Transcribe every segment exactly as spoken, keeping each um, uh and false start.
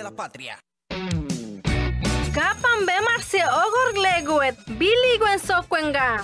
la patria. Kapan bemarse ogor leguet, biliguen sokwenga.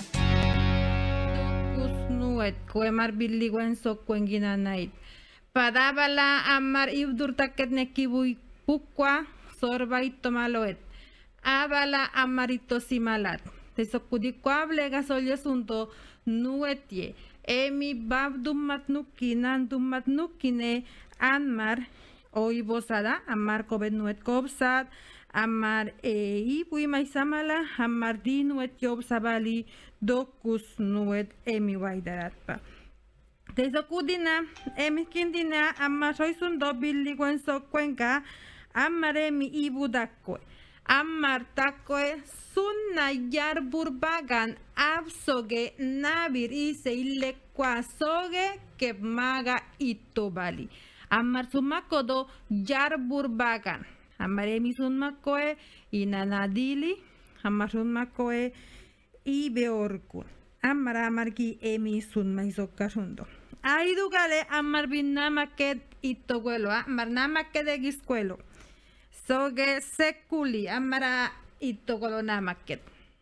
Kusnuet, kuemar biliguen sokwenga nait. Padabala amar ibdur taket nekibui pukwa sorba itomaloet. Abala amarito simalat. Tesokudikwa gasolye sunto nuetie. Emi bab dummat nukinan dummat nukine anmar oibosada amar kobet nuet kobsad amar e ibui maisamala amar di nuet yobsabali dokus nuet emi waidaratpa. Tesokudina emi kindina amar soisundo billiguen sokwenka amar emi ibudakwe. Amar takwe sunna yarbur absoge nabir ise ille kwasoge que maga itobali. Amar sumakodo yarbur bagan. Amar emi sunmakoe inanadili. Amar sunmakoe ibeorkun. Amar amarki emi sunmaisokasundo. Aidugale amar binamaket itoguelo. Amar namaket de giscuelo. Soge sekuli amara itogolona maket.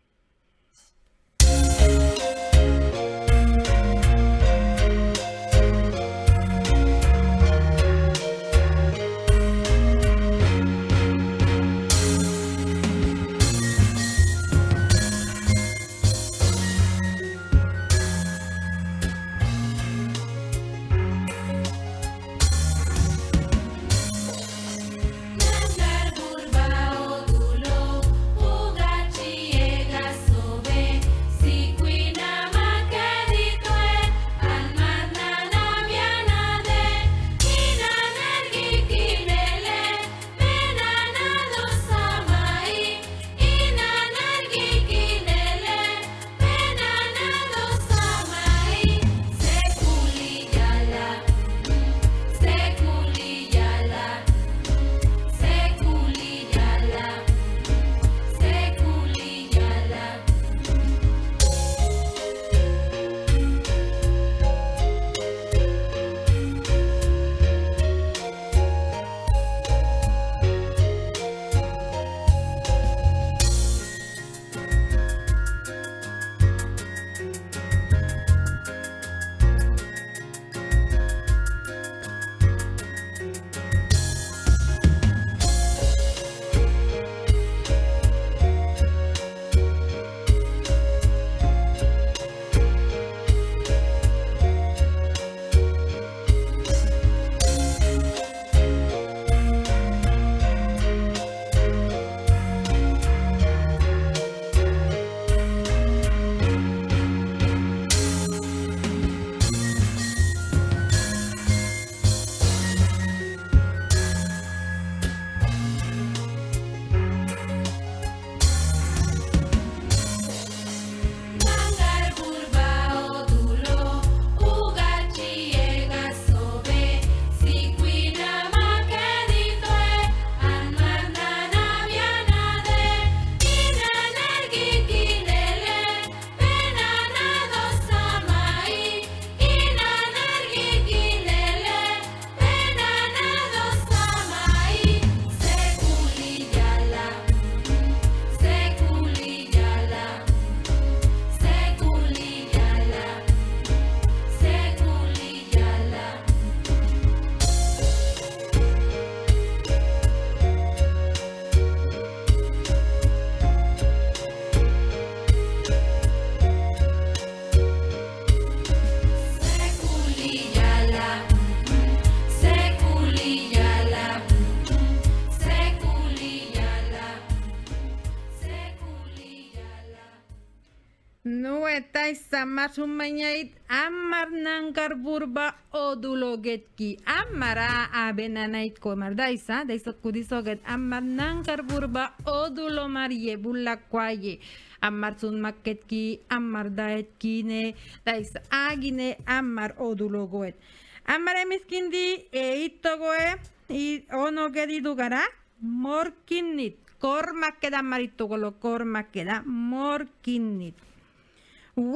Samar sumayait amar nangkar burba odulogetki amara abenanait komar daisa daisa kudisoget amar nangkar burba odulo marie bullakwaye amar sun maketki amar daetki ne daisa agine amar odulogoet amar emiskindi e itogoe i onogedi dugara morkinit kormakeda maritogolo kormakeda morkinit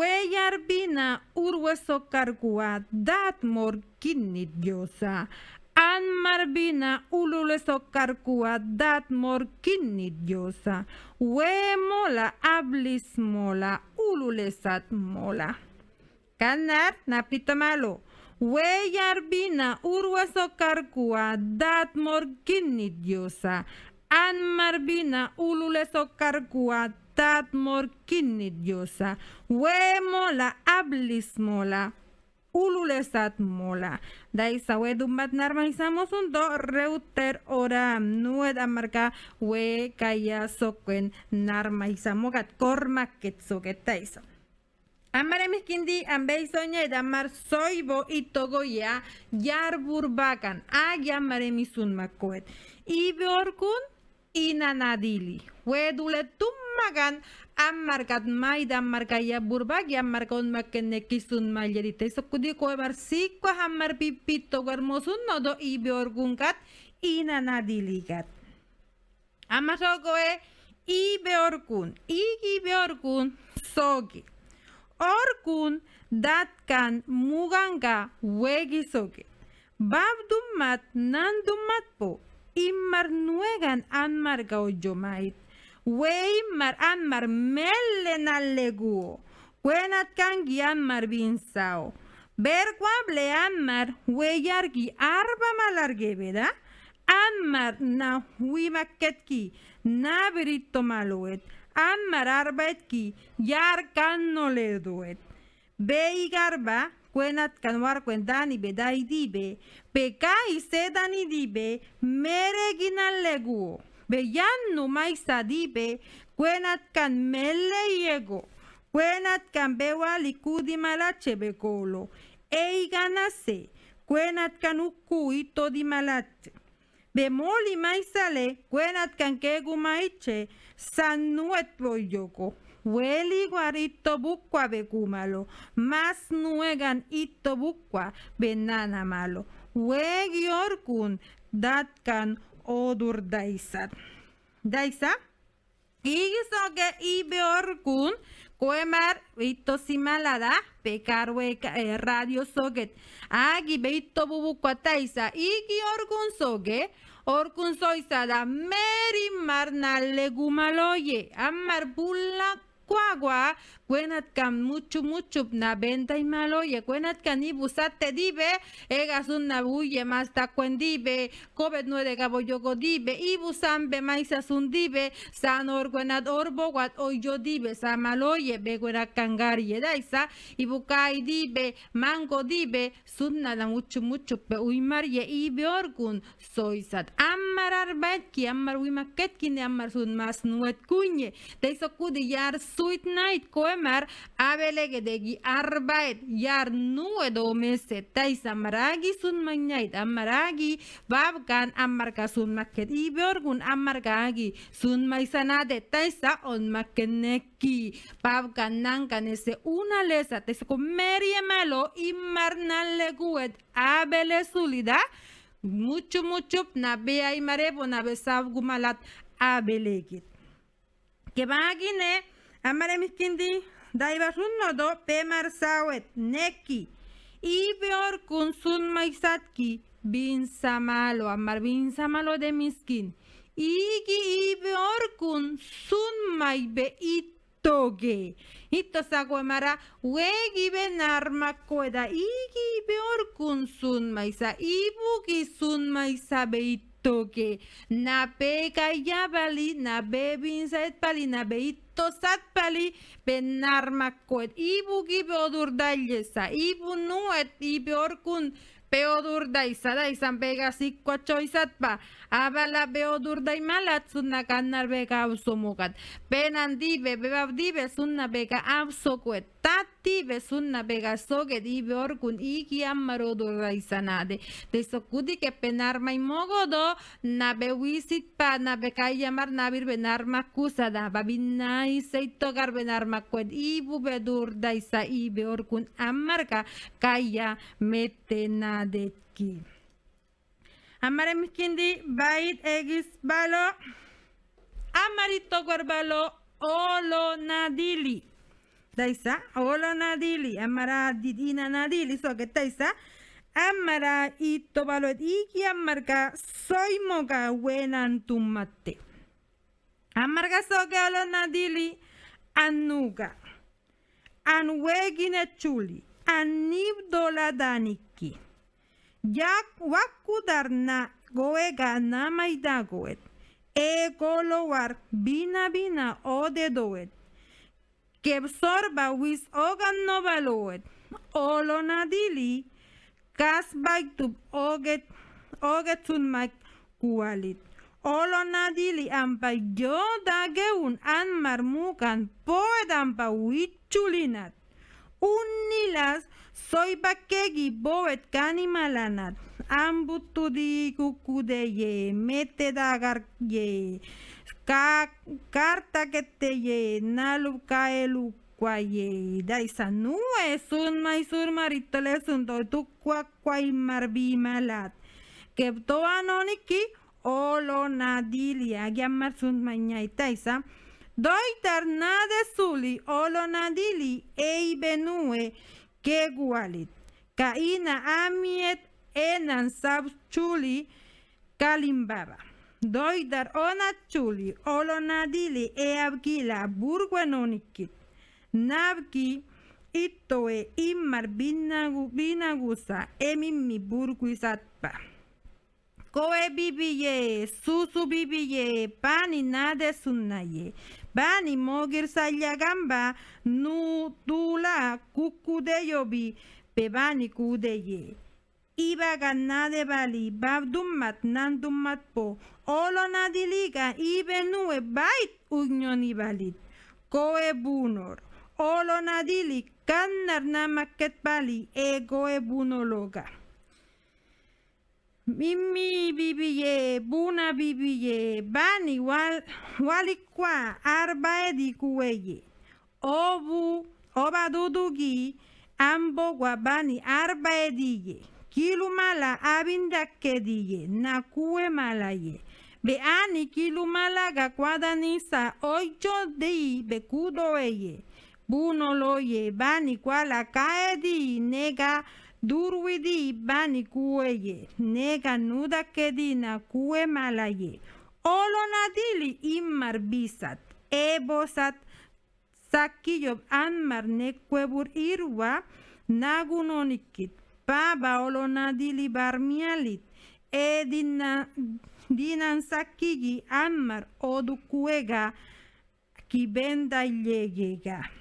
Weyarbina urweso kargua dat morkinit diosa An marbina ulule sokarkua dat mor kinit diosa. We mola ablis mola ulule sat mola. Kanar napito malo. We yarbina urwa sokarkua dat mor kinit diosa. An marbina ulule sokarkua dat mor kinit diosa. We mola ablis mola ululesat mola. Dai sawe dumbat narmaisamos un do reuter ora nued amarka we kaya sokwen narmaisamogat kormaket soketaisa. Amare miskindi ambei soña damar soibo itogo ya yar burbakan agi amare misun makoet. Ibeorkun inanadili. We dule tummagan amarkat maida markaya burbag ya markon makenekisun malerite sokudi ko barsiko hamar pipito garmosun nodo ibeorgunkat inanadilikat. Amasokoe ibeorkun igi beorkun sogi. Orkun datkan muganga wegi sogi. Babdumat nandumat po imar nuegan anmarga ojomait. Weimar anmar melle nalleguo. Kwenat kangi anmar binsao. Berkwable anmar weyargi arba malarge beda. Anmar na huimaketki na berito maluet. Anmar arbaetki yar kan no le duet. Bei garba kwenat kanwar kwendani bedai dibe. Pekai sedani dibe mereginal leguo. Beyan no maisa dibe, kwenat kan mele yego, kwenat kan bewa likudi malache bekolo, ei ganase, kwenat kan uku ito di malache. Bemoli maisale, kwenat kan kegu maiche, sanuet boyoko, weli guarito bukwa bekumalo, mas nuegan ito bukwa benana malo, wegi orkun, datkan odur daisat. Daisa? Igisoge ibeorkun koemar ito simalada pekarwe eh, radio soget. Agi beito bubukwataisa igi orkun soge orkun soisada meri marna legumaloye amar bulla Cuagua, cuenat can mucho mucho na venta y maloye, cuenat can ibusate dibe, egas una bulle más tacuendibe, cobet nueve caboyogo dibe, ibusambe maisas un dibe, sanor cuenat orbo guat oyo dibe, samaloye, beguera cangarie daisa, ibukai dibe, mango dibe, sunna la mucho mucho pe uimarie ibe orgun, soisat, ammar arbetki, ammar uimaketki, ne ammar sun mas nuet cuñe, deiso cudillar Sweet night koemar abelegedegi arbaet yar nuedo mese taisa maragi sun manyait amaragi babkan amarga sun maket ibeorgun amargagi sun maisanade taisa on makeneki babkan nankan ese una lesa tese ko merie malo imarnale guet abele sulida mucho mucho na bea y marebo na besab gumalat abelegit que bagine Amare miskindi daibasun nodo pemar sawet neki ibeor kun sun maisatki bin samalo amar bin samalo de miskin igi ibeor kun sun maibe itoge ito sagwamara wegi benarma koeda igi ibeor kun sun maisa ibugi sun maisa be itoge na peka yabali na bebin sait pali na be Sat pali benar makoet ibu gibe odur dalyesa ibu nuet ibe orkun peodur daisa daisan pega sikko choisat pa abala beodur dai malat sunna kannar bega usomukat penan dibe bebab dibe sunna bega absokuet tati be sunna bega soge dibe orkun iki ammarodur daisanade desokudi ke penar mai mogodo na be wisit pa na be kayamar na bir benar makusada babinai seito gar benar makuet ibu bedur daisa ibe orkun ammarka kaya metena Detki. Amare miskindi bait egis balo amarito guarbalo olo nadili daisa olo nadili amara didina nadili so que taisa Amara y tobaloet iki amarga soy moga wenan tumate. Amarga soke olonadili anuga. An wegine chuli. An nibdola daniki. Jak wakudarna goega na maidagoet. E golowar bina bina ode doet. Kebsorba wis ogan novaloet. Olonadili kas baitub oget oget sunmak kualit. Olonadili ampa yo dageun an marmukan poedampa wichulinat. Unilas soy bakegi boet kanimalanat. Ambutudi kukudeye mete dagar ye. Ka karta keteye nalu kaelu kwaye. Daisa nue sun mai sur maritole sunto tukwa kwai marbi malat. Kepto anoniki olonadili agiamar sun mañay taisa. Doitar nade suli olonadili ei benue ke gualit. Kaina amiet enan sab chuli kalimbaba. Doidar ona chuli olonadili e abgila burguanonikit. Nabki itoe immar binagu binagusa emimi burguisatpa. Koe bibiye, susu bibiye, pani nade sunnaye. Bani mogir salyagamba nu dula kukudeyobi bebani kudeye. Iba ganade bali babdummat nandummat po olonadiliga ibe nue bait ugnoni balit. Koe bunor olonadili kannar namaket bali e goe bunologa. Mimi bibiye, buna bibiye, bani wal walikwa arbaedi kuweye. Obu oba dudugi ambo wabani arbaediye. Kilumala abindakediye na kuwe malaye. Beani kilumala ga kwadanisa ocho dei bekudoeye. Bunoloye bani kwala kaedi nega durwidi bani kuweye, nega nuda kedina kuwe malaye. Olonadili immar bisat, ebosat sakiyob anmar nekwebur irwa nagunonikit. Baba olonadili barmialit, e dina, dinan sakigi anmar odukuega kibenda yegega.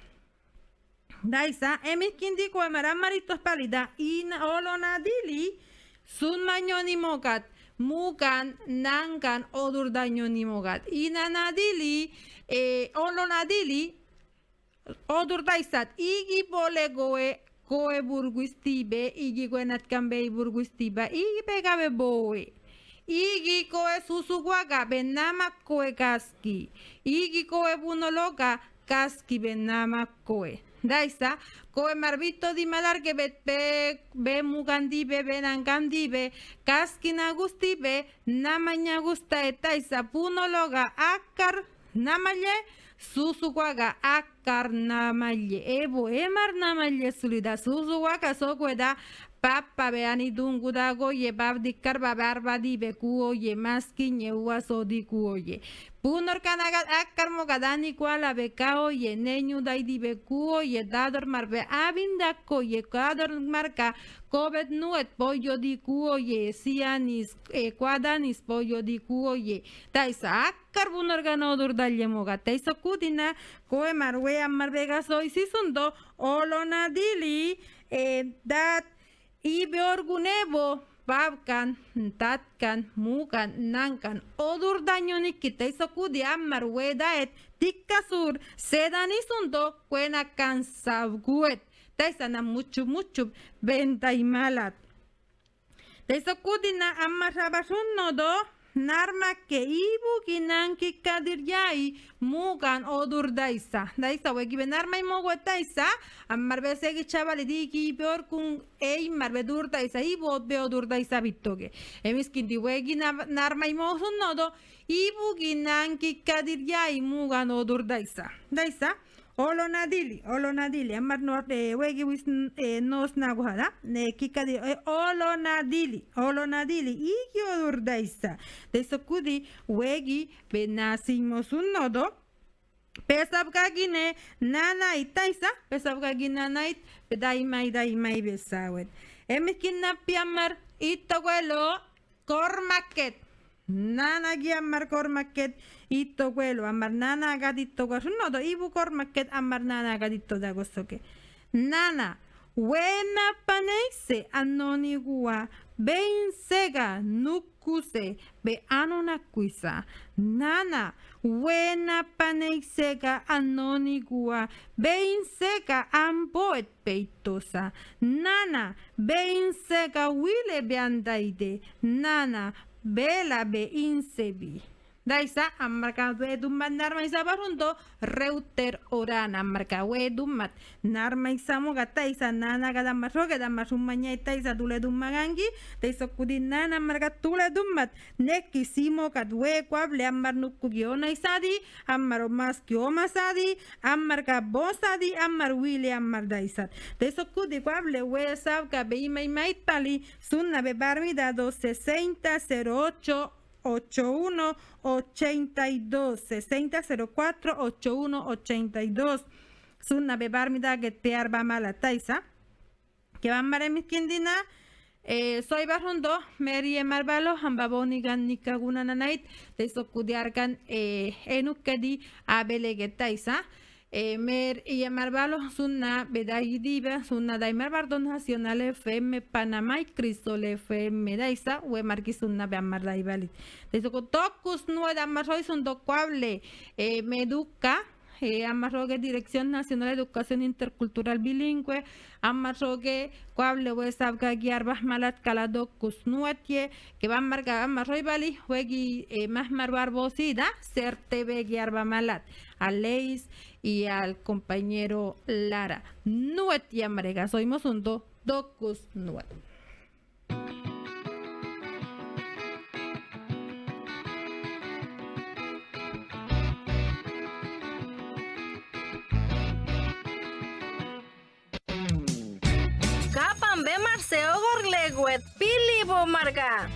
Daisa, emis kindi ko maritos palida in olonadili sun mañoni mogat mugan nangan odur dañoni mogat inanadili eh, olonadili odur daisat igi bole goe goe burguistibe igi gwenat kambe burguistiba igi pegabe boe igi koe susuguaga benama koe kaski igi koe bunologa kaski benama koe. Daisa, koe marbito di malar que bet be be mugandibe benangandibe kaskina gustibe namaña gusta etaisa punologa akar namalle susuguaga akar namalle ebo emar namalle sulida susuguaga sokueda papa beani dungu dago ye babdikar babarba di bekuo ye maski ñeua sodi kuo ye punor kanagat akar mogadani kuala bekao ye neñu dai di bekuo ye dador marbe abindako ye kador marka kobet nuet pollo di kuo ye sianis e kwadanis pollo di kuo ye taisa akar punor ganodor dalle moga taisa kudina koe marwe marvega soy sisundo olonadili e dat ibe orgunebo babkan tatkan mukan nankan odur dañoni kita isokudi ammar wedaet tikkasur sedanisunto kuena kansabguet taisana muchu muchu benta y malat taisokudina ammar rabasunno do narma ke ibu kinanki kadir yai mugan odur daisa daisa wegi benarma y mogo daisa ammar besegi chavali diki peor kun ei marbe dur daisa ibu beo dur daisa bittoge emis kinti wegi narma y mogo nodo ibu kinanki kadir yai mugan odur daisa daisa olonadili olonadili amar no eh, wegi wis eh, nos naguhada ne kikadi eh, olonadili olonadili igyor daisa deso kudi wegi benasimos un nodo pesab kagine nana itaisa pesab kagina nait daimai daimai besawet emikinna piamar itoguelo kormaket nana giamar kormaket itoguelo amar nana gadito no do ibu kormaket amar nana gadito dagosoke nana wena paneise anonigua bein sega nukuse be anonakuisa nana wena paneisega anonigua bein sega amboet peitosa nana bein sega wile beandaide nana bela be insebi daisa amarka wedummat narmaisa barundo reuter orana amarka wedummat narmaisamo gataisa nana gadamasro gadamasumanya itaisa tuledummagangi taiso kudi nana amarka tuledummat nekisimo kadwe kwable amar nukkugiona isadi amar maskioma sadi amarka bosadi amar wili amar daisat taiso kudi kwable we sabka beima imait pali sunna be barmida dos sesenta cero ocho ochenta y uno ochenta y dos sesenta cero cuatro ochenta y uno ochenta y dos sunna bebarmida que te arba mala taisa que van mare miskindina eh, soy barrondo merie marbalo hambaboni gan nikaguna nanait de sokudiargan eh, enukedi abelege taisa Eh, mer y marbalo sunna bedai diva sunna dai marbardo nacional F M Panamá y Crisol F M daisa we marki sunna be amardai balit deso ko tokus no da marroi sun do kwable eh, meduca eh, amarrogue Dirección Nacional de Educación Intercultural Bilingüe amarrogue kwable we sabga giarbah malat kalado kusnuatie que van marga amarroi bali wegi eh, más marbar bosida certebe giarba malat a Leis y al compañero Lara. Nuet y amarega, soimos un do, docus nuet. Kapan be marseo gorleguet, pilibo marga.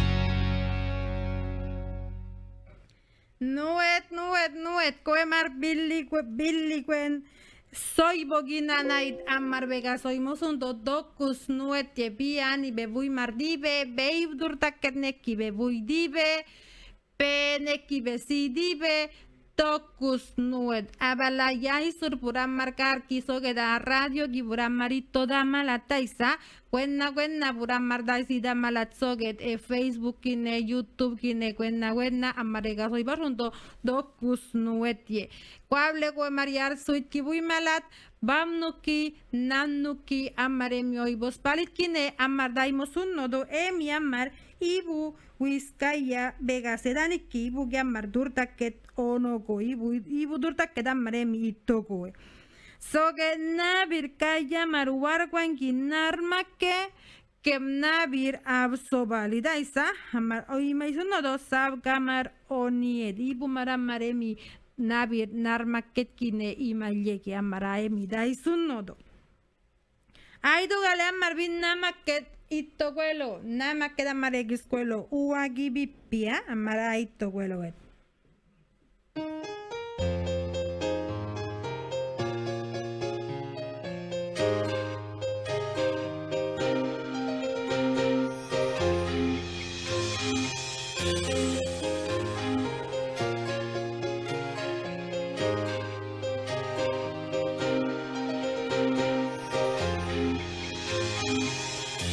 Nuet, nuet, nuet, koemar billigüe, billigüen, soy bogina nait amar vega, soy mosundo docus nuet, ye bian y bebui mardive, beib durtaket neki bebui dive, pe neki besi dive, docus nuet, abala yai surpuran marcar, quiso que da radio, giburan marito dama la taisa, Cuenna cuenna buran mardaisi da malatsoget e Facebook kine YouTube kine cuenna cuenna amarega soy barrundo docus nuetie. Cuable cue mariar suit kibui malat bamnuki nannuki amaremio y vos palit kine amardaimos un nodo emi amar ibu wiskaya vega sedaniki ibu gamar durtaket onogo ibu ibu durtaket amaremi itogo. Soge nabir kaya maruar kwangi narmake kem nabir absobali daisa hamar oi maisuno do sab kamar onied ibu mara maremi nabir narmaket kine imalyeki amaraemi daisuno do aido gale amar bin namaket itoguelo namaket amaregiskuelo uagi bipia amara itoguelo et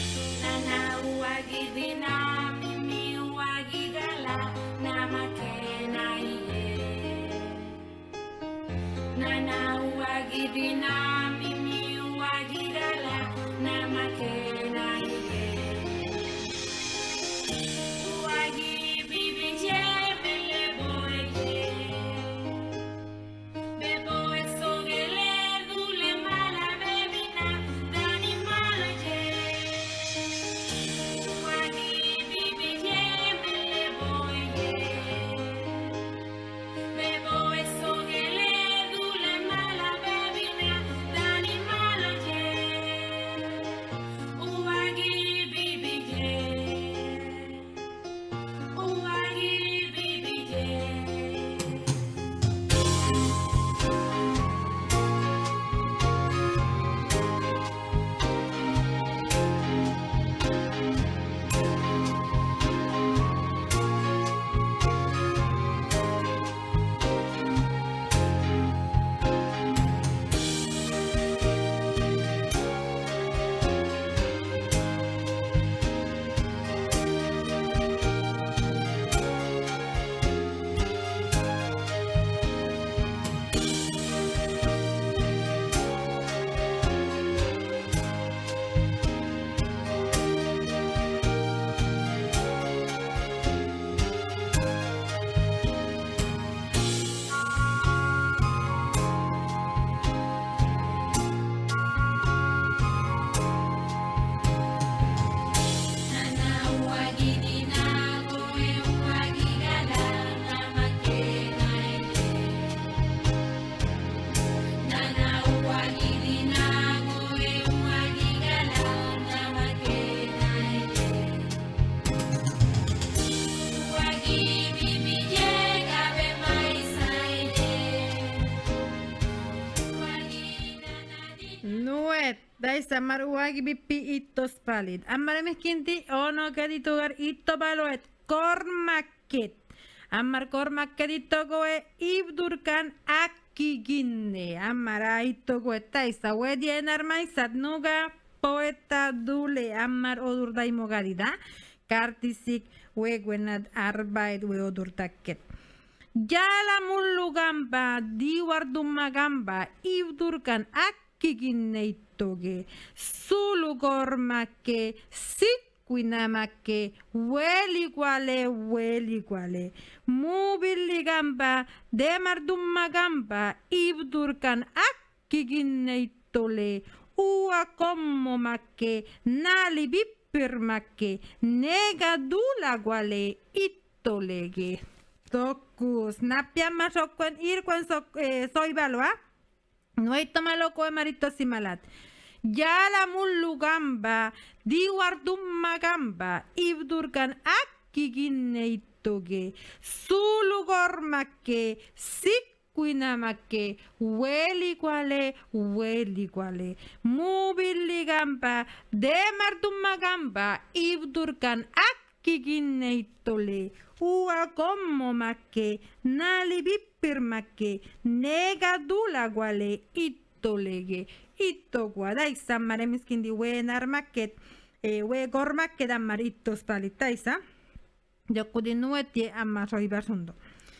Nana uagi bina mimi uagi gala namake Nuet, daisa maruagi bipi itos palit. Amare miskinti ono kaditugar ito baloet kormakit. Amar kormakit ito goe ibdurkan akiginne. Amara ito goe taisa wedienar maisat nuga poeta dule amar odurday mogarida. Kartisik wegwenad arbait we odurtaket. Jala mullu gamba diwardumma gamba ibdurkan akiginne itoge. Sulu gormake sikkuinamake weli quale weli quale. Mubilli gamba demardumma gamba ibdurkan akiginne itole. Ua kommo makke nali bippirmakke nega dula guale ittolege. Tokus napiamma sokuen irkuen so, eh, soy baloa. No hay tomalo koe marito simalat. Yala mullu gamba diwardumma gamba ibdurkan akkiginne ittoge. Sulu gormakke sik Kuinamake, weli quale, weli quale, mubilli gamba, demardumma gamba, ibdurkan akkiginne ittole, ua kommo makke, nali bippirmakke, nega dula quale, ittolege, itto guadai sammare miskindi we narmaket, e we gormakke dammar ittos palitaisa, jokkudin nuetie amma soi basundo.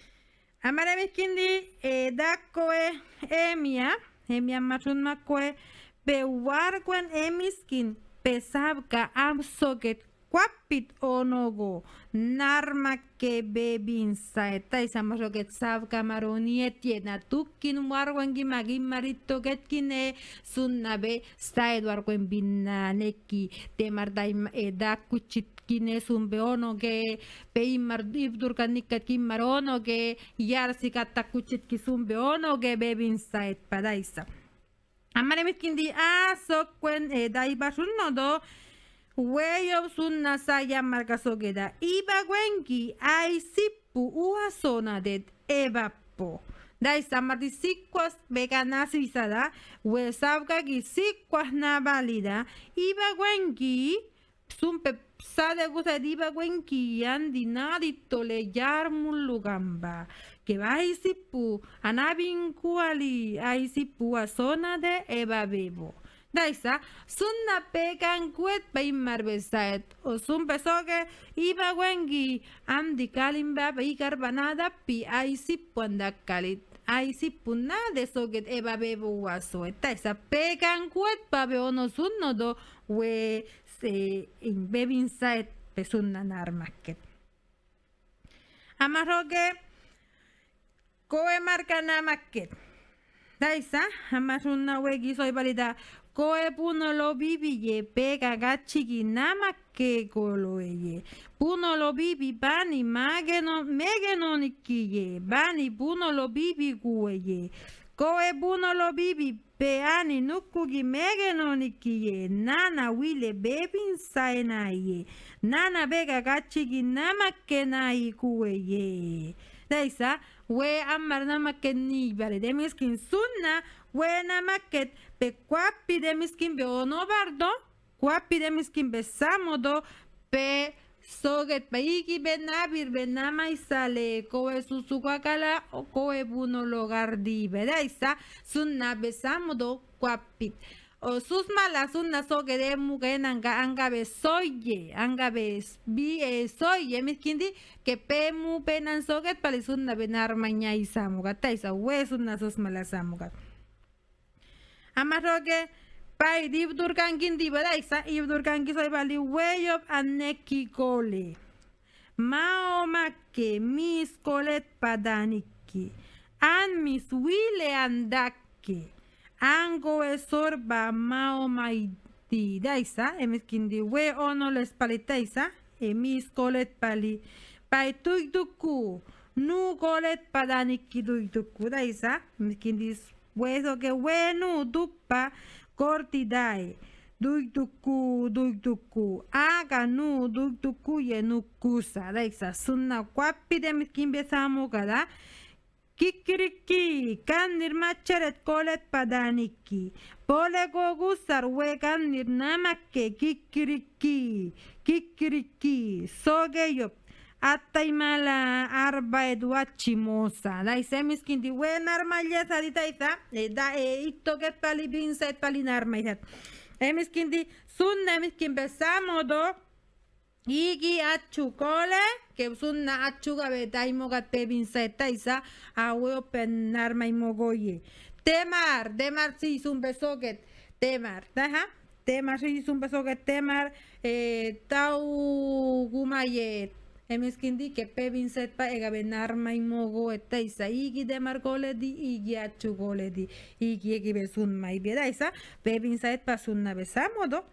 Amare miskindi e dakoe emia, emia matun makoe, pe wargwen emiskin, pe sabka amsoket, kwapit onogo, narmake bebinsa, eta isamasoket sabka maronietje, natukin wargwen gimagin marito getkine, sunnabe, staed wargwen binaneki, temardai edakuchit, kine sumbe onoge pe immar ibdurkan nikkat kimmar onoge yarsi katta kuchit ki sumbe onoge bebin sait padaisa amare mitkindi a sokwen e dai basunno do weyo sunna saya marka sogeda iba gwenki ai sippu ua zona det evappo dai samardi sikwas vegana sisada we sabga gi sikwas na valida iba gwenki sumpe sade gusa diba gwenki andi nadito le yarmullu gamba que va isipu anabin kuali aisipu a zona de eba bebo daisa sunna pegan kuet baimar besaet o sumpe soge iba gwenki andi kalimba bai carbanada pi aisipu andakalit aisipu na de soget eba bebo waso daisa pegan kuet babe ono sunno do we se in bebin sait pesunna narmaket. Amaroge koe marka namaket. Daisa amasunna wegi soy valida koe puno lo bibi ye pega gachigi namake golo ye. Puno lo bibi bani mageno megeno nikiye bani puno lo bibi guye. Koe puno lo bibi peani nukugi megeno nikiye nana wile bebin saenaye nana vega gachigi namakke nai kuye daisa we amar namakke ni vale demiskin sunna we namaket pe kwapi demiskin be ono bardo kwapi demiskin be samodo pe soget paiki benabir benama isale koe susukwakala o koe buno logar di bedaisa sunna besamodo kwapit o susma la sunna soge de mugen anga anga be soye anga be bi e soye miskindi que pe mu penan soget pali sunna benar maña isamuga taisa we sunna susma la samuga amaroge pai divdurkan gindi badaisa ibdurkan kisoy bali weyob aneki gole mao makke mis kolet padaniki an mis wile andake ango esorba mao maidi daisa emiskindi we ono les palitaisa e mis kolet pali pai tuiduku nu kolet padaniki tuiduku daisa emiskindi weso que wenu dupa Cortidae, duituku, duituku, aga nu, duituku ye nukusa, daisa, sunna kwapi de miskin besamu kada, kikiriki kanir macheret kolet padaniki pole gogusar we kanir namakke kikiriki kikiriki sogeyop Ataimala arba eduachimosa. Da ise miskindi wen armalya sadita ita. Da e ito get pali binsa et pali narmayat. E miskindi sunna miskin besamodo. Igi achukole que sunna achuga betaimo gat pe binsa eta isa awe open narmaymogoye. Temar, temar si sun besoget. Temar, daha. Temar si sun besoget temar eh tau gumayet. Emiskindi que pe vinset pa ega benar mai mogo eta isa igi de margole di igi achugole di igi egi besun mai bieda isa pe vinset pa sunna besamodo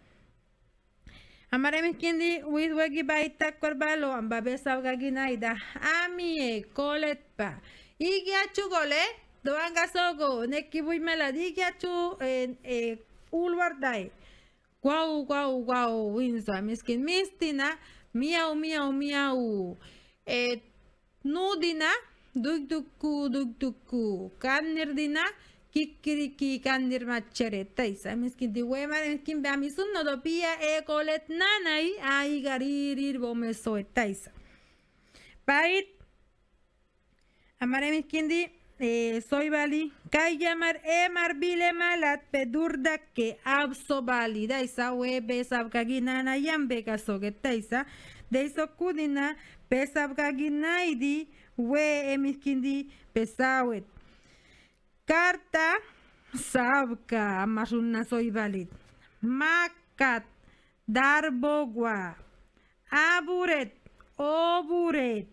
amare miskindi wis wegi baita korbalo amba besaga ginaida ami e kolet pa igi achugole doanga sogo neki bui mela igi achu e e ulwardai guau guau guau winsa miskin mistina Miau, miau, miau. Eh, nudina, duk duku, duk duku. Kannirdina, kikiriki, kandir maccheretta. Isa, miskin di wemar, miskin be amisun no dopia e kolet nanai, ai garirir bomeso etta isa. Pait, amare miskin di, eh, soy bali, kai llamar e marbile malat pedurda que abso valida isa webe sabkaginana yambe kasogeta isa de iso kudina pesabkaginaidi we emiskindi pesawet carta sabka amasuna soy valid makat darbogwa aburet oburet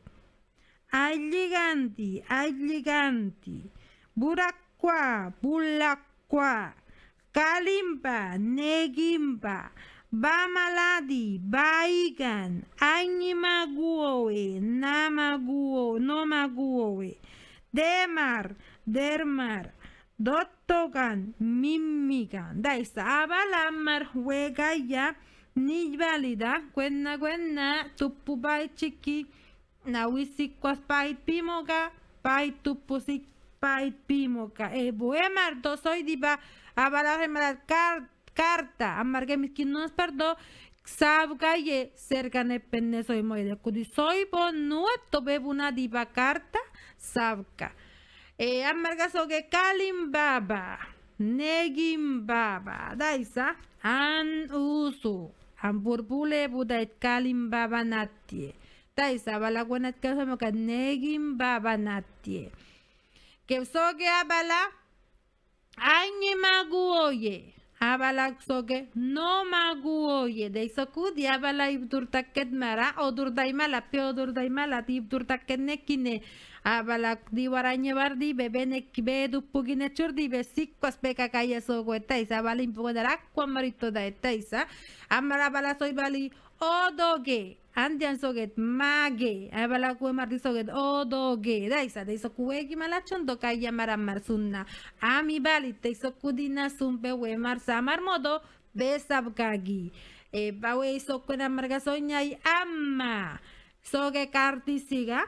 alliganti alliganti burakwa bulakwa kalimba negimba bamaladi baigan animaguoe namaguo nomaguoe demar dermar dottogan mimmigan daisa abalamar huegaya ni válida cuenna cuenna tupubai chiqui nawisikwas pait pimoga pait tupusik pait pimoka e boemar do soy diba abala remar carta amarge miskin nos pardo sabga ye cercane penne soy moide kudi soy bon nueto bebuna diba carta sabga e amarga soge kalim baba negim baba daisa an usu an burbule budait kalim baba natie daisa bala gwenat ka mo ka negim baba natie que soge abala añe maguoye abala soge no maguoye de isokudi abala ibdurtaket mara o durdaimala peo durdaimala ibdurtaket nekine abala diwarañe bardi bebene kibe dupugine churdi besikwas peka kaya sogo etaisa abala impodar aqua marito da etaisa amara bala soy bali odoge andian soget mage abala kue marti soget odoge daisa de iso kuegi malachon do kaya maramar sunna ami bali te iso kudina sumpe we mar samar modo besabkagi e bawe iso kuna marga soñay amma soge karti siga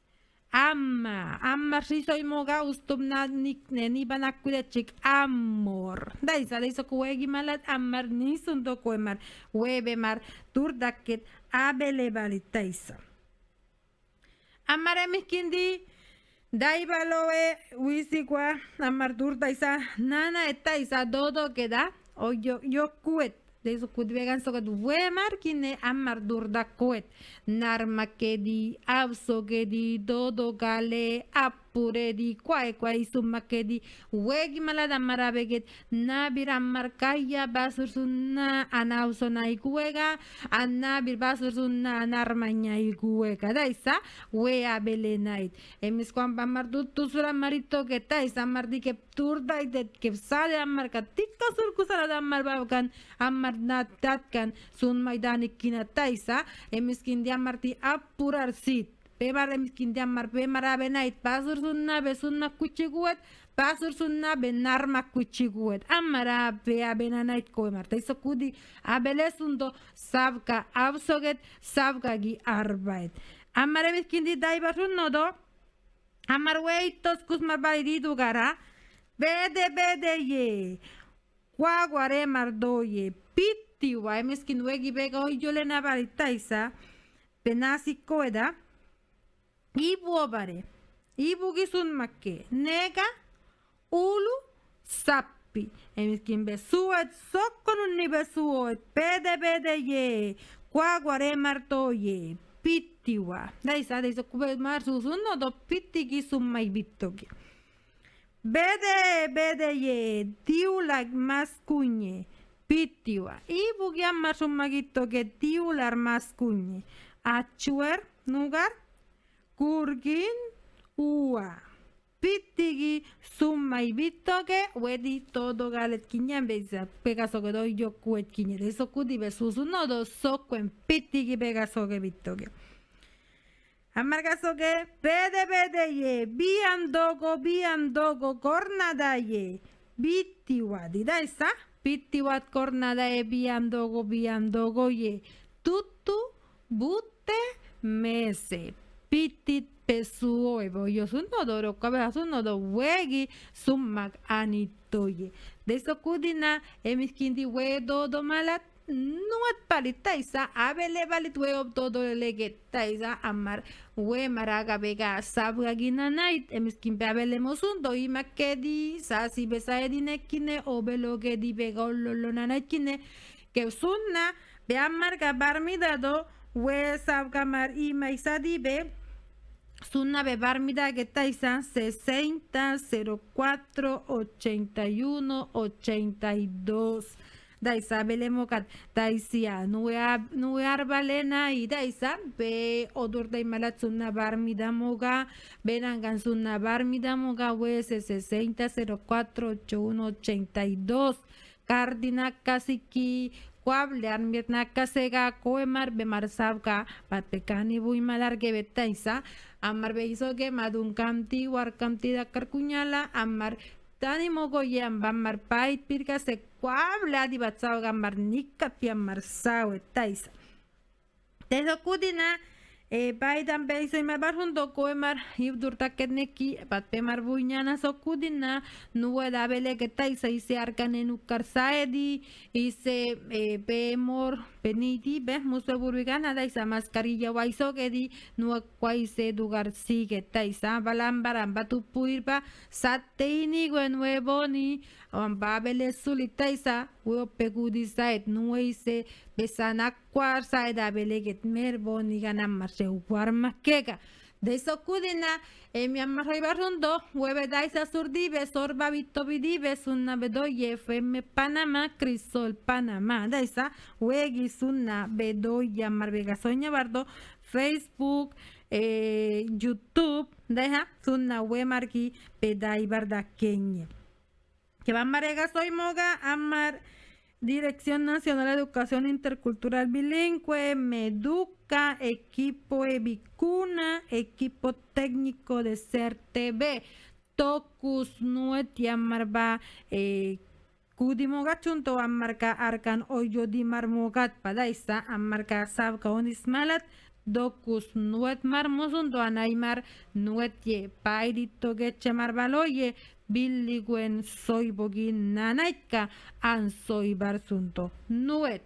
amma amma si soy moga ustum na nik neni banakude chik amor daisa de iso kuegi malat amar ni sundo kuemar webe mar turdaket abele balitaisa amare miskindi daibaloe wisikwa amar turdaisa nana etaisa dodo queda o yo yo kuet de eso kudvegan sogat wemar kine amar durda kuet narma kedi abso kedi dodo gale apure di kwai kwai summa kedi wegi malada marabeget nabir amar kaya basur sunna anausona ikuega anabir basur sunna narmaña ikuega daisa we abele night emis kwan bamar tusura marito que taisa amar di que turda de que sale amar katika surkusara amar babkan amar natatkan sun maidani kina taisa emis kindi amarti apurar sit Pemar miskin diamar pemar abenait pasur sunna besunna kuchiguet pasur sunna benarma kuchiguet amara be abenanait koemar taiso kudi abelesundo sabka absoget sabka gi arbait amare miskin di daibarun nodo Amar weitos kusmar balididu gara. Bede bede ye. Guaguare mardoye. Pitti wa miskin wegi bega hoy yo le nabaritaisa. Penasi koeda. Ibu obare. Ibu gisun makke. Nega. Ulu. Sappi. Emiskin besuet. Sokkonun ni besuet. Bede bede ye. Guaguare mardoye. Pittiwa. Daisa daisa kube mar susuno do pitti gisum mai bittogi. Bede bede ye. Diulag maskunye. Pittiwa. Ibu gian marsum magitto que diular maskunye. Achuer nugar. Kurgin ua. Pittigi summai bittoge wedi todo galet kinyan beza pegaso que doy yo kuet kinye de so kudi besusu no do sokuen pittigi pegaso que bittoge amargaso que bede bede ye biandogo biandogo cornada ye bittiwa dida esa bittiwat cornada ye biandogo biandogo ye tutu butte mese pitit pesuo evo yo suno do ro kabe suno do wegi summak anitoye de so kudina emiskindi we do do malat nuat palitaisa abele balit we ob todo legetaisa amar we maraga vega sabga ginanait emiskin abele mosundo y makedi sasi besaedi nekine obeloge di vega lolo nanakine que sunna be amarga barmidado we sabga mar y maisadibe Sunna bebarmida que taisa sesenta cero cuatro ochenta y uno ochenta y dos. Daisa belemokat daisia nue arbalena y daisa be odur de malat sunna barmida moga benangan sunna barmida moga wese sesenta cero cuatro ochenta y uno ochenta y dos. Cardina kasiki Kuable armirna kasega koemar bemar sabka patpekani bui malarge betaisa amar beisoge madun kamti war kamti da karkunyala amar tani mogo yam bamar pait pirka se kuable adi batsao gamar nikka piamar sao etaisa teso kudina e baidan beiso y mar barhundo koemar ibdurta keneki patpemar buñana sokudina nueda bele que taisa y se arcan en ukarsaedi y se bemor penidi be muso burigana daisa mascarilla waisogedi nu kwaise dugar sigue taisa balambaran batu puirba sateini nuevo ni babele sulitaisa wo pegudi sait nuise besana kwar saida beleget merbo ni ganam marse warma kega de sokudina e mi amarrai barrundo hueve daisa surdive sorba vitovidive sunna bedoye fm Panamá crisol Panamá daisa huegi sunna bedoya marvegasoña bardo Facebook eh, YouTube deja sunna wemarki pedai barda kenye que van marega soy moga amar Dirección Nacional de Educación Intercultural Bilingüe, Meduca, equipo Evicuna, equipo técnico de C E R T V, Tocus Nuet y Amarba, eh, Kudimoga Chunto, Amarca Arcan Oyo di Marmogat, Padaisa, Amarca Sabka Onismalat, Docus Nuet Marmosundo, Anaimar Nuet Ye, Pairito Geche Marbaloye, Billiguen soy bogin nanaitka an soy barsunto nuet.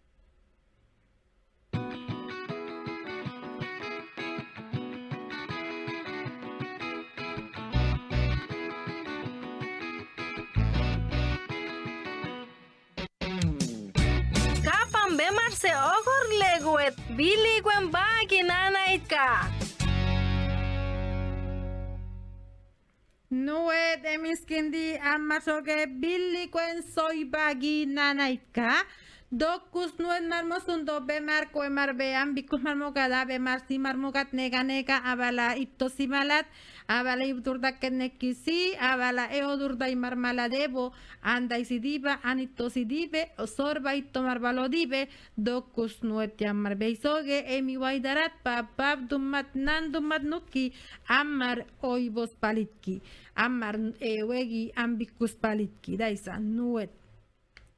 Kapan bemarse ogor leguet billiguen bagi nanaitka. Nuet emiskindi amasoge billiguen soy bagi nanaitka. Docus nuet marmosundo bemar koemar beam bikus marmogada bemar si marmogat nega nega abala iptosimalat abala ibdurda kenekisi abala eodurda y marmaladebo anda isidiba anitosidibe sorba y tomar balodibe docus nuet yamar beisoge emi waidarat papab dumat nandumat nuki amar oibos palitki amar ewegi ambikus palitki daisa nuet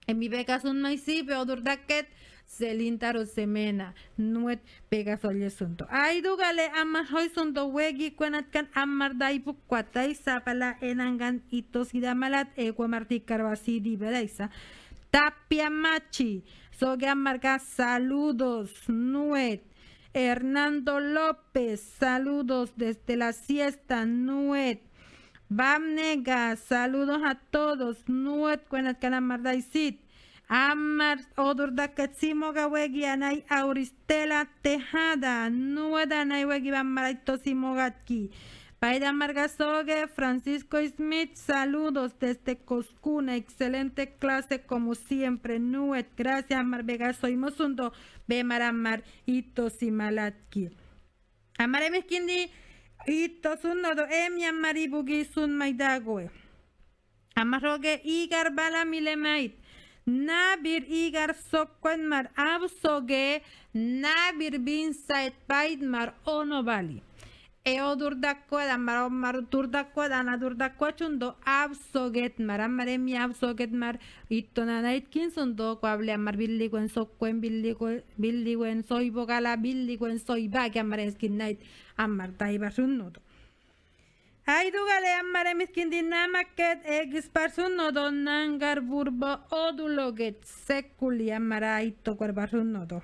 En mi becas un maicipe o durdaket selintaro semena nuet becas oye sunto. Ay dugale amar hoy sunto wegi kwenat kan amar daipu kwatay sapala enangan itosida malat egua marti carbasi di bedaisa. Tapia Machi, Soga Marga, saludos, Nuet. Hernando López, saludos desde la siesta, Nuet. Bamnega, saludos a todos, Nuet, Cuenat Canamardaisit. Amar Odurda Katsimo Gawegi, Anay Auristela Tejada, Nuet Anay Wegi Bamaraito Simogatki. Paida Margasogue, Francisco Smith, saludos desde Coscuna, excelente clase como siempre, Nuet, gracias Marbega, soy Mosundo, Bemaramar, Itosimalatki. Amare Meskindi, Itosunodo, Emia Maribugi Sun Maidague. Amarroge Igar Bala Milemait, Nabir Igar Sokwenmar, Absoge, Nabir Binsait Paidmar, Onobali. Eo durdakwada mar mar durdakwada na durdakwchundo absoget mar amare mi absoget mar itona night kinsundo kwable amar billiguen sokwen billiguen billiguen soy bogala billiguen soy bag amare skin night amar taiba sunnodo ay dugale amare miskin dinamaket egis parsunnodo nangar burbo oduloget sekuli amara ito kwarbarsunnodo.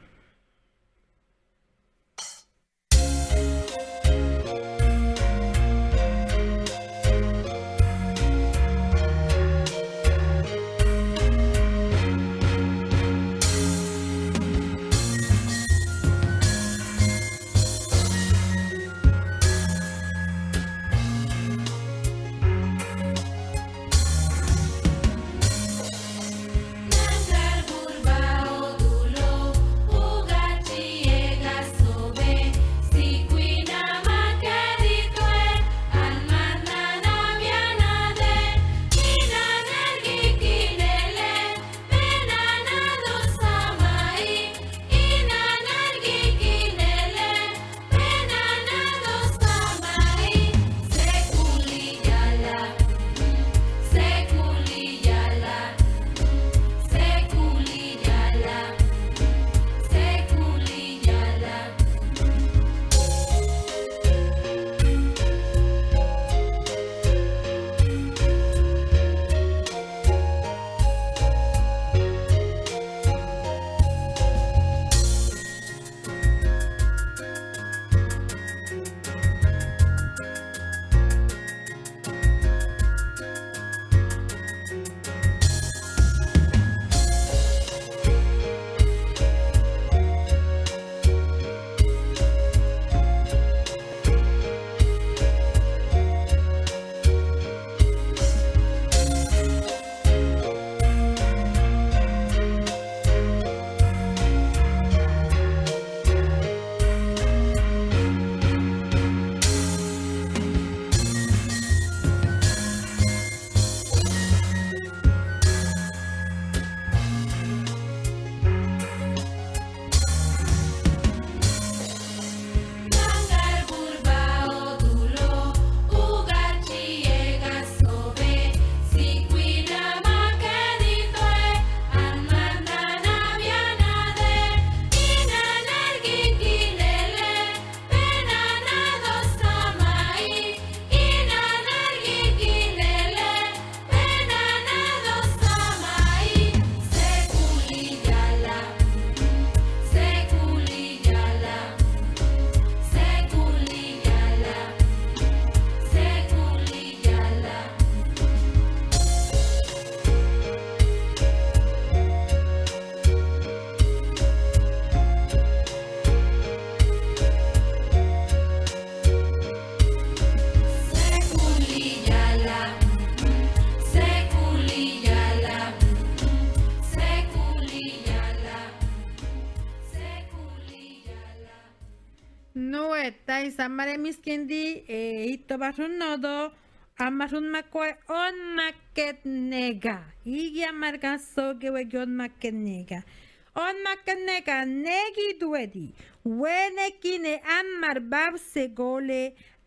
Nuetai samare miskindi e ito barun nodo amarun makwe on maket nega igi amarga soge wegion maket nega on maket nega negi duedi wene kine amar babse gole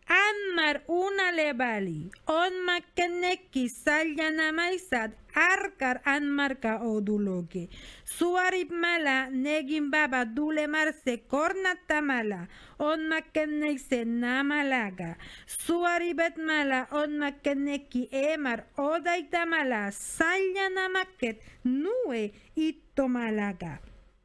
Anmar una levali, on makkenekki saljana maisat, arkar anmarka oduloge. Suarip mala, negin baba dule marse kornata mala, on makkenekse namalaga. Suaribet mala, on makkenekki emar odaita mala, saljana makket nue itto malaga.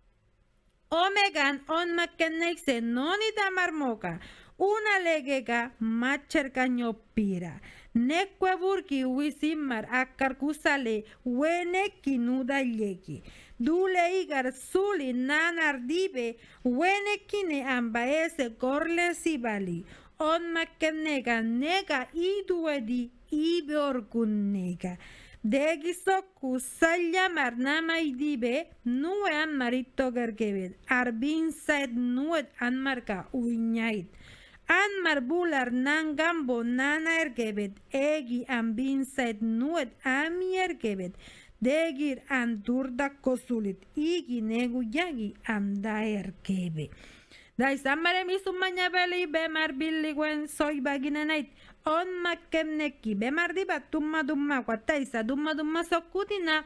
Omegan on makkenekse nonita marmoka. Una legega macherka ñopira. Nekwe burki wisimar akar kusale weneki nuda legi. Dule igar suli nanar dibe wenekine ambaese gorle sibali. On makenega nega iduedi ibe orgunnega. Degi soku salyamar nama idibe nue an marito gergebet. Arbin said nuet an marka uiñait. Anmar bular nan gambo nana ergebet, egi an binsaid nuet ami ergebet, degir an durda kosulit, igi negu yagi an da ergebe. Dai samare misumanya beli bemar billigwen soy baginanait, on makemneki bemar diba tumma dumma kwataisa dumma dumma sokutina,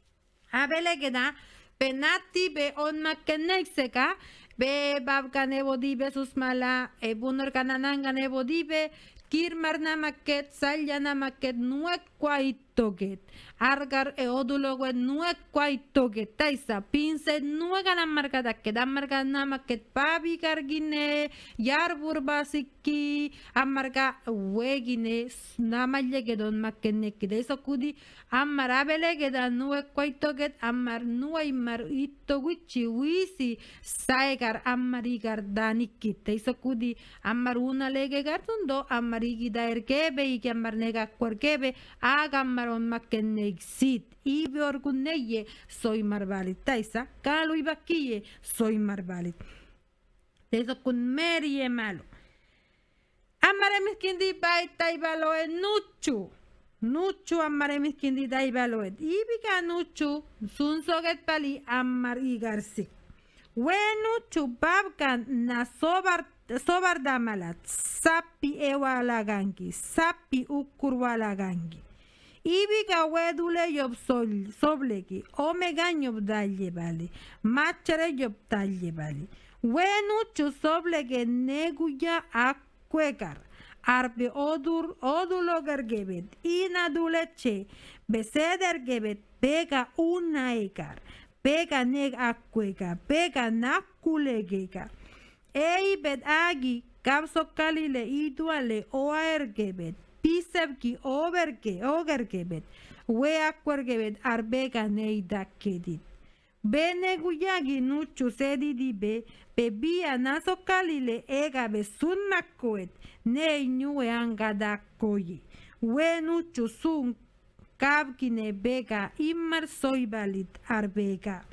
abelegeda, penati be on makenekseka, be babkan ebo dibe susmala e bunor kanananga ebo dibe kirmar namaket salya namaket nuek kwaitoget argar e odulogo nuek kwaitoget taisa pinse nuega na markada que da marka namaket pabi gargine yarbur basiki amarga wegine namalle que don makenne que de eso kudi amarabele que da nuek kwaitoget amar nuai mar itoguchi wisi saigar amarigar danikit eso kudi amar una lege gartundo amar igida erkebe y que amar nega cuerkebe hagan maron makenne exit y beorguneye soy marvalit taisa kalu y baquille soy marvalit eso con merie malo amare miskindi bai taibalo en nuchu nuchu amare miskindi taibalo et ibika nuchu sun soget pali amar igarsi we nuchu babkan na sobar sobar damalat sapi ewalagangi sapi ukurwalagangi ibika wedule yob sol sobleki omega yob dalle bali machere yob dalle bali wenuchu sobleke neguya akwekar arbe odur odulogar gebet ina duleche beseder gebet pega una ekar pega neg akweka pega nakulegeka ei bet agi kapso kalile iduale oaergebet pisebki overge ogergebet we akwergebet arbega neidakedit bene guyagi nuchu sedidibe bebia naso kalile egabe sunnakoet nei nyue angadakoyi we nuchu sun kabkine bega immar soibalit arbega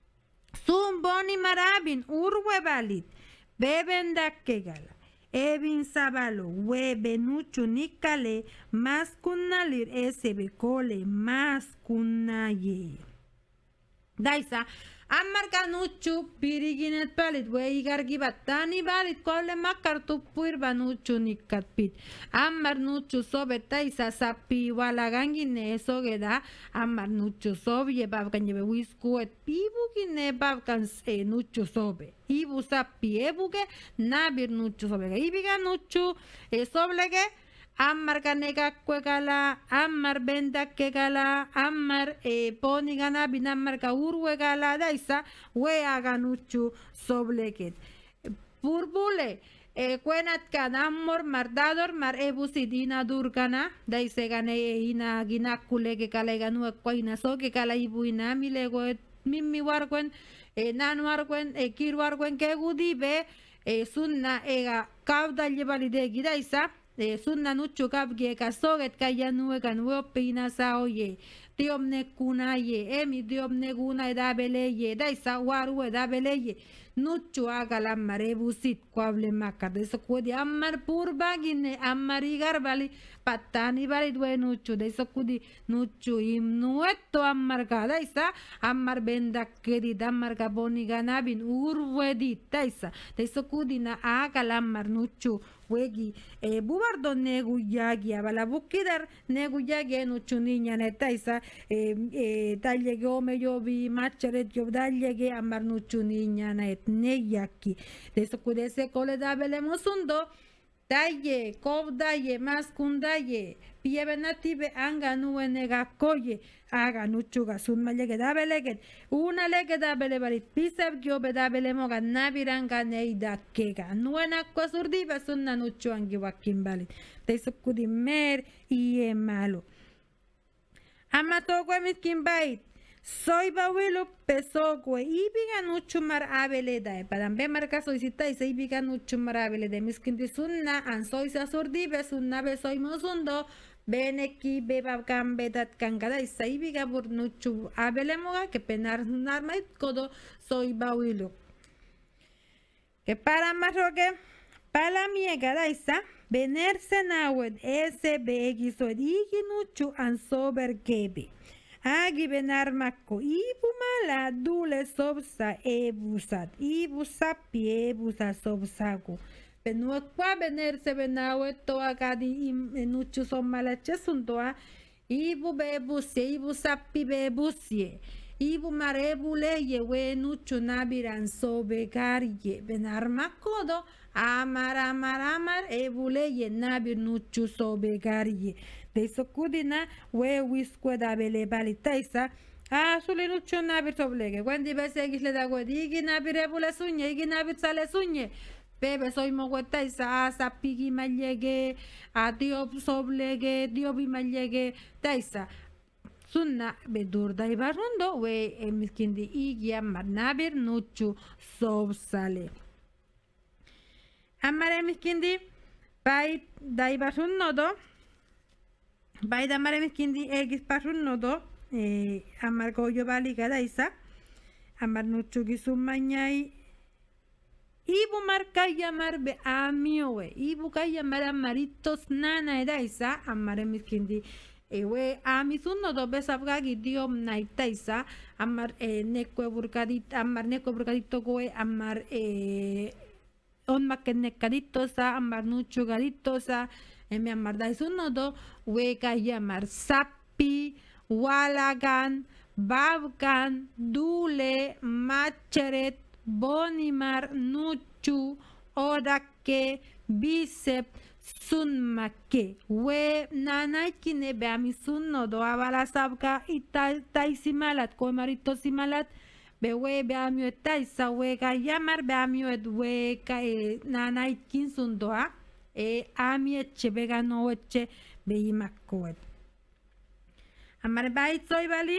sun boni marabin urwe balit beben dakkegala Evin sabalo, webe nuchu nikale, mas kunalir esebe kole, mas kunaye. Daisa, amarka nuchu, piriginet palit, we igargibat, tani balit, kole makartu puirba nuchu nikatpit. Amar nuchu sobe taisa, sapi walagangine sogeda, amar nuchu sobe, babkan yebe wiskuet, pibugine babkan se nuchu sobe. Ibu sapi ebuke nabir nuchu soblega ibiga nuchu e soblege ammar kanega kwegala ammar benda kegala ammar e poni gana binammar ka urwe gala daisa we aga nuchu sobleket burbule e kwenat kanamor mardador mar ebusidina durgana daise gane ina ginakule kalega nu kwaina so ke kala ibuina milego mimmi wargwen e nanu argwen e kiru argwen ke gudibe e sunna ega kabda llevali de gidaisa e sunna nuchu kabge ka soget kaya nuwe kan we pina sa oye diomne kunaye emi diomne guna da beleye daisa waru da beleye nuchu aga la marebusit kwable makar de so kudi ammar purba gine ammari garbali patani bali due nuchu de so kudi nuchu im nuetto ammar ka daisa ammar benda kedi dammar ka boni ganabin urwedi daisa de so kudi na aga la mar nuchu wegi e bubardo negu yagi abala bukidar negu yagi nuchu niña netaisa e e dalle ome yo vi macheret yo dalle amar nuchu niña net neyaki de so kudese kole dabele mosundo dalle kob dalle maskun dalle piyebenatibe anga nuenega koye aga nuchuga sun malege dabelege una lege dabele barit pisab gyo bedabele moga nabiranga neida kega nuena kwasurdi basunna nuchu angi wakin balit de sukudi mer iye malo amato kwa miskin bait soy bawilo peso kwe ibiga nuchu mar abele da padam be marka soy sita ise ibiga nuchu mar abele de miskin di sunna an soy sa surdi be sunna be soy mosundo beneki beba gambe dat kangada isa ibiga bur nuchu abele moga que penar narmait kodo soy bawilo que para marroque para miega da isa venerse nawed ese begi soy igi nuchu an sober kebe agi benar makko ibu mala dule sobsa ebusat ibu sapi ebusa sobsaku benua kwa bener se benawe to akadi nuchu son malache sundoa ibu bebusie ibu sapi bebusie ibu marebule yewe nuchu nabiran sobe garye benar makodo amar amar amar ebule ye nabir nuchu sobe garye de sokudina we wiskwe da bele balitaisa a sule nuchu nabir soblege wendi bese gisle da godigi nabir ebule sunye igi nabir sale sunye bebe soy mogwetaisa a sapigi malyege a dio soblege dio bi malyege taisa sunna bedur da ibarundo we emiskindi igi amar nabir nuchu sobsale amare miskindi bai da ibarundo do bai da mare miskindi egis parundo do eh amar goyo bali gadaisa amar nuchu gisumanyai ibu marca llamar be amiowe ibu ka llamar amaritos nana edaisa amare miskindi ewe amisuno do besabgagi diom naitaisa amar eh, nekwe burkadit amar nekwe burkadito goe amar eh, on makenekaditosa amar nuchu gaditosa emi amar daisuno do we ka llamar sapi walagan babgan dule macheret bonimar nuchu odake bicep sunmake we nanaikine be ami sunno do avala sabka ita taisimalat ko marito simalat be we be ami taisa we ga yamar be ami we ka e, nanaikin sundoa e ami eche be gano eche be imakko amar bait soy bali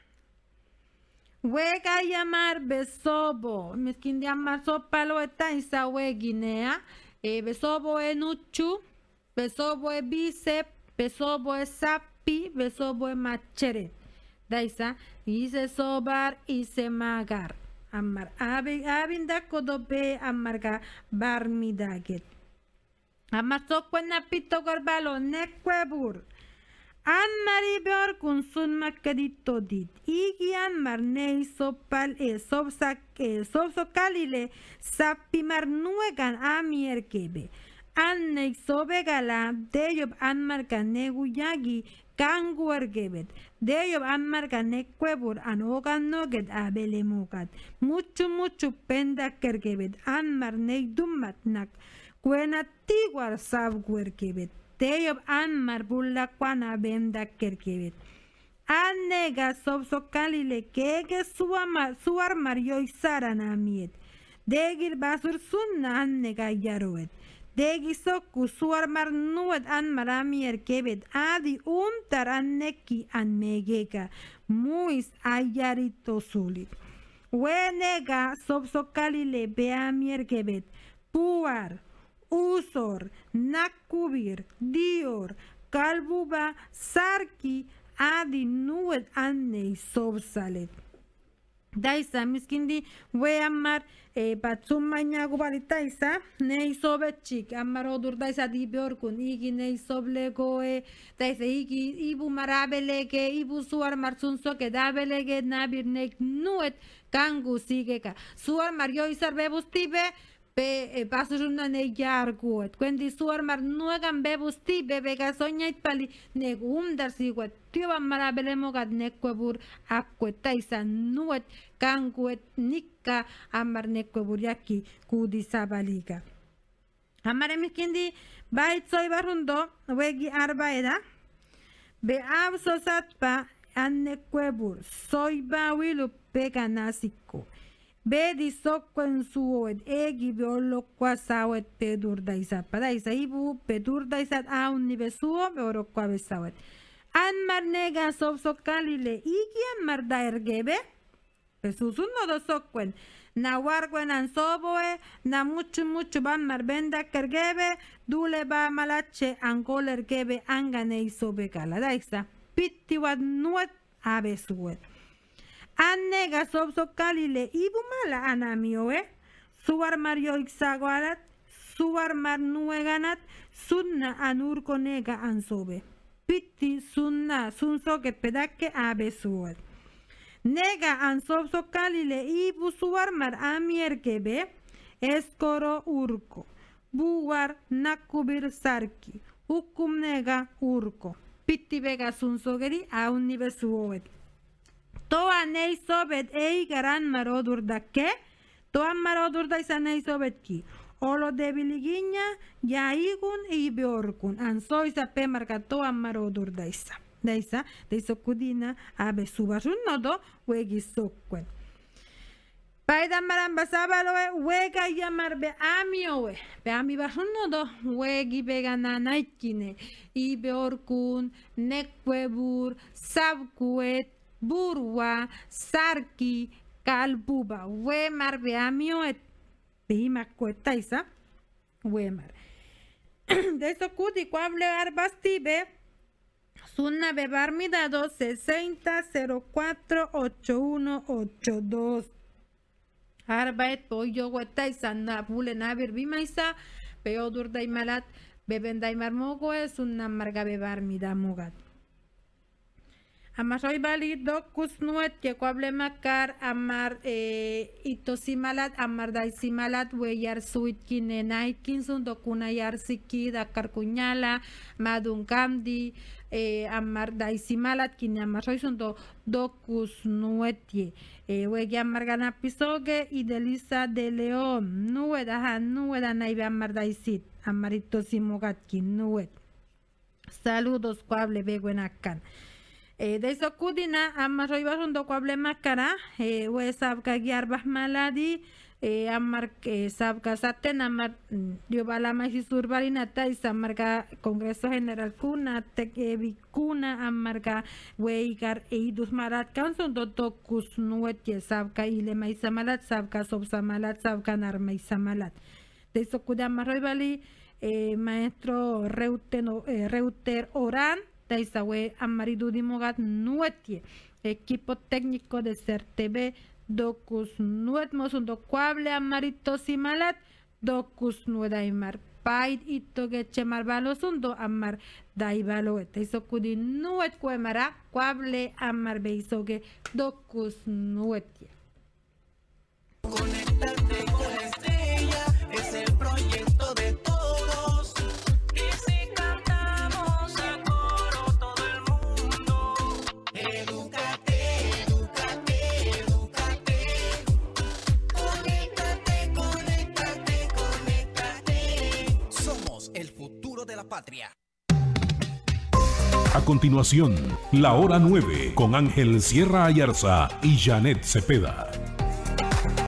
Wega llamar besobo, miskin de amar sopalo eta isa we Guinea, e besobo e nuchu, besobo e bicep, besobo e sapi, besobo e machere. Daisa, ise sobar, ise magar. Amar abi abinda kodobe amarga barmidaget. Amar sokwen napito gorbalo nekwebur. Anmari beor kun sun makadito dit. Igi anmar nei sopal e sobsak e sobsokalile sapimar nuegan amier kebe. Annei sobegala deyob anmar kanegu yagi kanguar gebet. Deyob anmar kanekwebur anogan noget abelemukat. Mucho mucho penda kergebet. Anmar nei dummat nak. Kuena tiguar sabguer kebet. Teyob anmar bulla kwana benda kerkebet. Annega sobsokalile kege suama suarmar yoy saranamiet. Degir basur sunna annega yaroet. Degi soku suarmar nuet anmar amier kebet. Adi untar anneki anmegeka. Muis ayarito sulit. Wenega sobsokalile beamier kebet. Puar. Usor, nakubir, dior, kalbuba, sarki, adi nuet annei sobsalet. Daisa miskindi we amar e batsum manyagu balitaisa nei sobetchik amar odur daisa di beorkun igi nei soblegoe daisa igi ibu marabelege ibu suar marsunso ke dabelege nabir nek nuet kangu sigeka suar mario isar bebus tibe pe e paso una ne yarguet kwendi suarmar nuegan bebusti bebe gasoña itpali negum dar siwet tiba marabele mogat nekwebur akwetaisa nuet kanguet nikka amar nekwebur yaki kudisabaliga amare mikindi bait soy barundo wegi arbaeda be absosatpa annekwebur soy bawilu peganasiko Bedi sokwen suoed egi biolo kwa sawet pedur daisat padaisa ibu pedur daisat a un nive suo beoro kwa besawet an marnega sob sokalile igi an marda ergebe pesusun no do sokwen na wargwen an soboe na mucho mucho ban marbenda kergebe dule ba malache angol ergebe angane isobe kala daisa pitti wad nuet abe suet Annega sobso kalile ibumala anamioe suar mario ixagualat suar mar nueganat sunna anur konega ansobe pitti sunna sunso que pedake abe suet nega ansobso kalile ibu suar mar amiergebe escoro urko buwar nakubir sarki ukum nega urko pitti vega sunsogeri a un nive suoet Toa nei sobet ei garan marodur dakke, toa marodur da isa nei sobet ki. Olo debiliginya ya igun e beorkun. Anso isa pe marka toa marodur da isa. Da isa, da isa kudina abe subasun nodo wegi sokwen. Paida maran basabaloe wega yamar be amioe. Be ami basun nodo wegi begana naikine. I beorkun, nekwebur, sabkuet, Burwa, Sarki, Kalbuba, Wemar, Beamioet, Bima Cuetaisa, Wemar. De eso cuti cuable arbastibe, Sunna bebarmida dos sesenta cero cuatro ocho uno ocho dos. Arbaet pollo Cuetaisa, Napule Navir Bimaisa, Peodur Daimalat, Bebendaimar Mogo es una marga bebarmida mogat. Amasoy bali dokus nuet que cuable makar amar eh, itosimalat amar daisimalat weyar suit kinenai kinsun dokuna yar siki dakar kunyala madun kamdi eh, amar daisimalat kin amasoy sundo dokus nuetie eh, wegi amar gana pisoge y delisa de león nueda han nueda naive amar daisit amar itosimogat kin nuet. Saludos cuable beguenakan. Eh, de eso kudina amma soy basundo kwable makara eh, we sabka giarbah maladi eh, amar eh, sabka saten amar dio balama si surbarina tai samarga Congreso General kuna tekebi kuna amarga we igar eidus marat kanson do tokus nuet ye sabka ile mai samalat sabka sob samalat sabka narmai samalat de eso kudama soy bali eh, maestro Reuteno, eh, Reuter Oran Taisawe Amaridudi Mogat Nuetie, equipo técnico de CERTV, Docus Nuet Mosundo Cuable Amarito Simalat, Docus Nuedaimar, Paid Itoge Chemar Balosundo Amar Daibaloet, Taisokudi Nuet Cuemara, Cuable Amar Beisoge, Docus Nuetie. Conectarte con la estrella es el proyecto de todos. De la patria. A continuación, la hora nueve con Ángel Sierra Ayarza y Janet Cepeda.